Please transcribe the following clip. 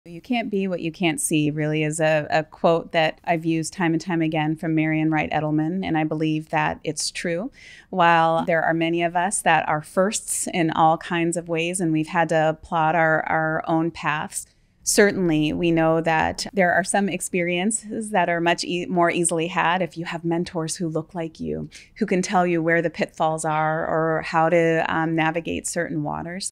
You can't be what you can't see really is a quote that I've used time and time again from Marian Wright Edelman, and I believe that it's true. While there are many of us that are firsts in all kinds of ways and we've had to plot our own paths, certainly we know that there are some experiences that are much more easily had if you have mentors who look like you, who can tell you where the pitfalls are or how to navigate certain waters.